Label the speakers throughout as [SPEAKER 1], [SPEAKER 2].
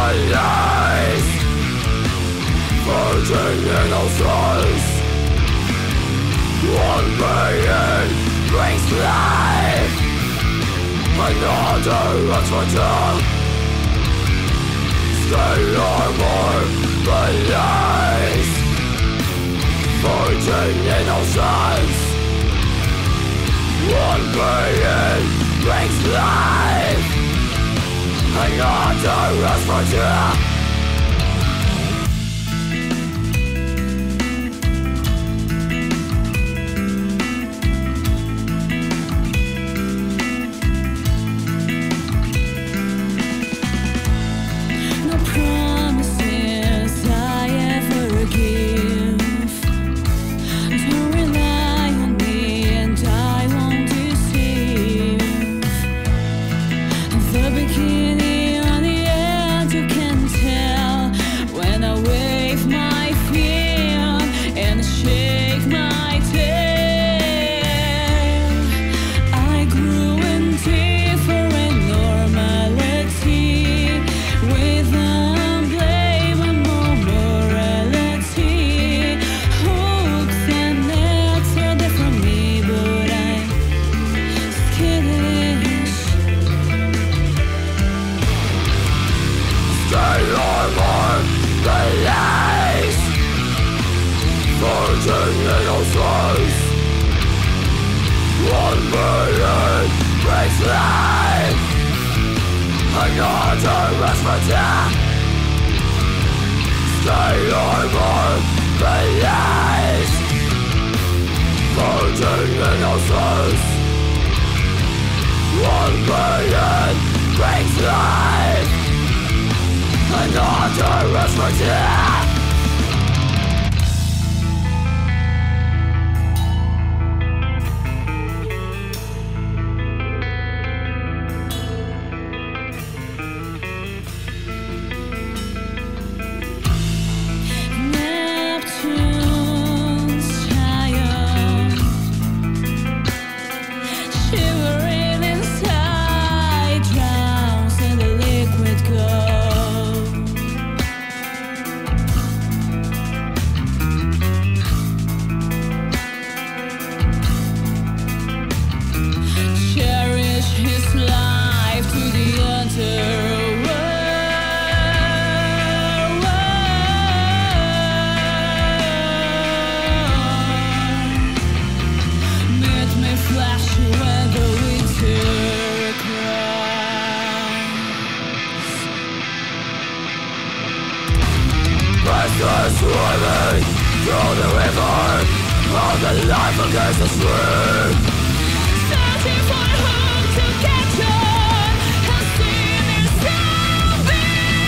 [SPEAKER 1] lies, virgin innocence. One being brings life, another runs for death. Stay armor the lies, virgin innocence. One being brings life, another runs for death. Virgin innocence. One being brings life, another runs for death. Stay armor the lies, virgin innocence. One being brings life, another runs for death. Swimming through the river of the life against the stream,
[SPEAKER 2] searching for whom to capture and see yourself be.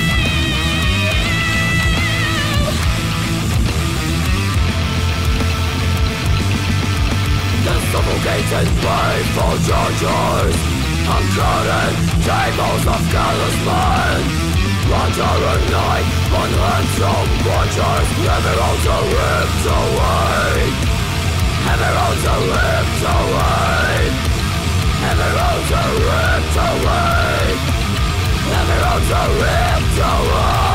[SPEAKER 1] The suffocated painful judges, uncurrent tables of callous men, wandering night on ransom watchers, emeralds are ripped away, emeralds are ripped away, emeralds are ripped away, emeralds are ripped away.